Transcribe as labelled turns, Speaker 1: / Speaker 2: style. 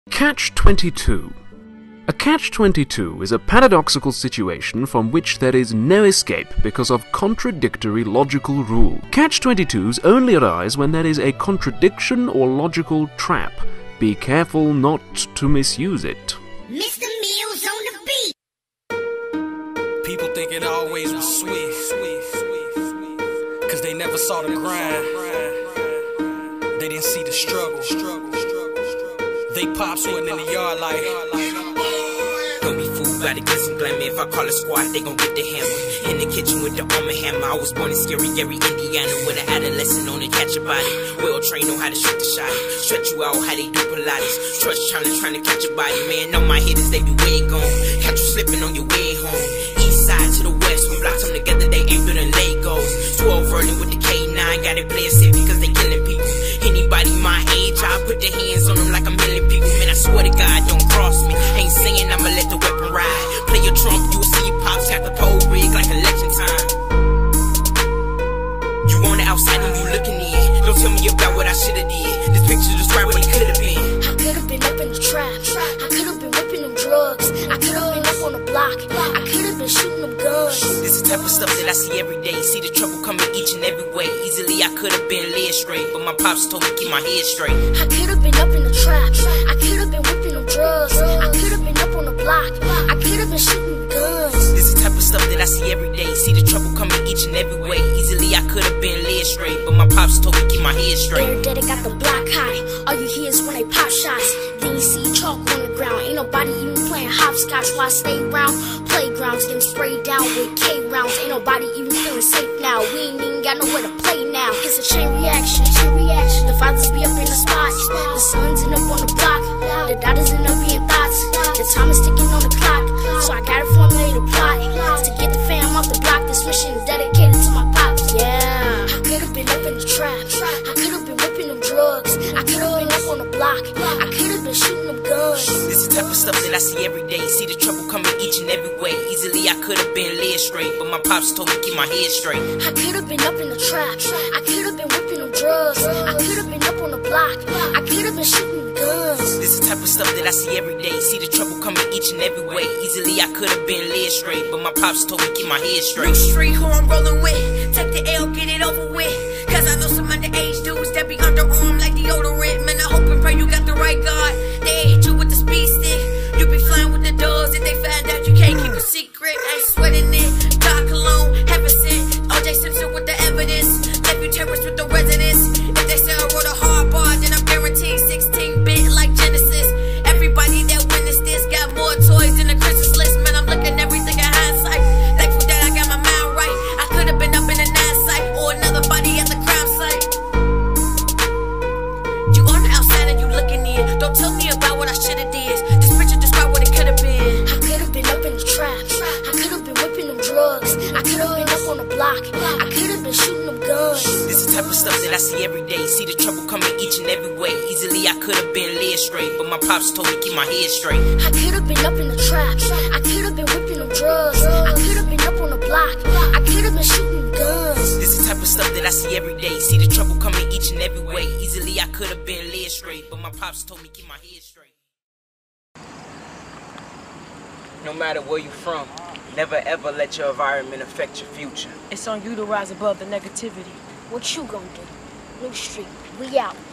Speaker 1: Catch-22. A catch-22 is a paradoxical situation from which there is no escape because of contradictory logical rule. Catch-22s only arise when there is a contradiction or logical trap. Be careful not to misuse it.
Speaker 2: Mr. Mills on the beat.
Speaker 3: People think it always was sweet, cause they never saw the grind. They didn't see the struggle. They pops wasn't in the yard like,
Speaker 4: don't be fooled by the glitz and glamour. If I call a squad, they gon' get the hammer. In the kitchen with the arm and hammer. I was born in scary Gary, Indiana, with an adolescent on to catch a body. Well trained on how to shoot the shot. Stretch you out, how they do Pilates. Trust challenge, trying to catch a body. Man, all my hitters, they be way gone. Catch you slipping on your way home. East side to the west, we block them together, they ain't through the Legos. 12 rolling with the K9, got it play it safe because they killing people. Anybody my age, I'll put their hands on them like a million people. Man, I swear to God, don't cross me. Ain't saying I'ma let the weapon ride. Play your trump, you'll see your pops got the pole rig like election time. You on the outside and you looking in. Don't tell me about what I shoulda did. This picture describe what it could've been.
Speaker 2: I could've been up in the trap. I could've been whipping them drugs. I could've been up on the block. I could've been shooting them guns.
Speaker 4: This is the type of stuff that I see every day. See the trouble coming each and every way. Easily I could've been led straight, but my pops told me keep my head straight.
Speaker 2: I could've been up in the trap. I could've been whipping them drugs. I could've been up on the block. I could've been shooting guns.
Speaker 4: This is the type of stuff that I see every day. See the trouble coming each and every way. Easily I could've been led straight, but my pops told me keep my head straight.
Speaker 2: Every day they got the block high. All you hear is when they pop shots. Then you see chalk on the ground. Ain't nobody even playing hopscotch while I stay round. Playgrounds getting sprayed down with K rounds. Ain't nobody even feeling safe now. We ain't even got nowhere to play now. It's a chain reaction. The fathers be up in the spots. The sons end up on the block. The daughters end up being thoughts. The time is ticking on the clock. So I gotta formulate a plot to get the fam off the block. This mission is dedicated to my pops. Yeah, I could've been up in the trap. I could've been whipping them drugs. I could've been up on the block. I could've been shooting them guns.
Speaker 4: This is the type of stuff that I see every day. See the trouble coming each and every way. Easily I could've been led straight, but my pops told me keep my head straight.
Speaker 2: I could've been up in the trap. I could've been whipping them drugs. I could've been up on the block. I could've been shooting guns.
Speaker 4: This is the type of stuff that I see every day. See the trouble coming each and every way. Easily I could've been led straight, but my pops told me keep my head straight.
Speaker 5: New street who I'm rolling with. Take the L, get it over with. Cause I know some underage dudes that be underarm like deodorant. Man, I hope and pray you got the right guard. They hit you with the speed stick. You be flying with the dogs. If they find out you can't keep a secret, I ain't sweating it. Doc Cologne, heaven sent. O.J. Simpson with the evidence. Left you terrorists with the residence. If they say I wrote a hard bar, then I'm guaranteed 16-bit like Genesis. Everybody that witnessed this got more toys than a Christmas list. Man, I'm looking everything in hindsight. Thankful that I got my mind right. I could have been up in a nine site or another body at the crime site. You on the outside and you looking in. Don't tell me about what I shoulda did. This picture describe what it could have been.
Speaker 2: I could've been up in the trap. I could've been whipping them drugs. I could've been up on the block. I could've been shooting them guns.
Speaker 4: This is the type of stuff that I see every day. See the trouble coming each and every way. Easily I could've been led straight, but my pops told me keep my head straight.
Speaker 2: I could've been up in the trap. I could've been whipping them drugs. I could've been up on the block. I could've been shooting guns.
Speaker 4: This is the type of stuff that I see every day. See the trouble coming each and every way. Easily I could've been led straight, but my pops told me keep my head straight. No matter where you from, never ever let your environment affect your future.
Speaker 5: It's on you to rise above the negativity.
Speaker 2: What you gonna do? New Street, we out.